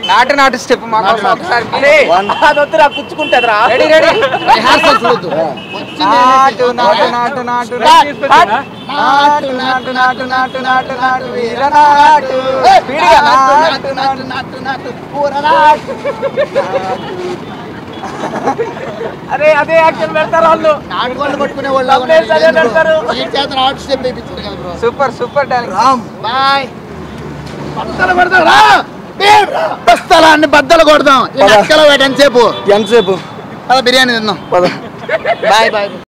నాటు నాటు స్టెప్ మాకు ఒకసారి అదొద్దురా పుచ్చుకుంటదిరా. రెడీ రెడీ నాటు నాటు నాటు నాటు నాటు నాటు నాటు నాటు నాటు నాటు వీర నాటు పీడిగా నాటు నాటు నాటు నాటు పూర నాటు. అరే అదే యాక్షన్ పెడతారు వాళ్ళు. నాటుకోళ్ళు పట్టుకునే వాళ్ళు అదే పెడతారు. నాటు స్టెప్ వేయించారు కదా bro. Super super darling. Boy. బద్దలు కొడదాం రా. బస్తలాన్ని బద్దలు కొడదాం. ఎంతసేపు ఎంతసేపు బిర్యానీ తిందాం. Bye bye.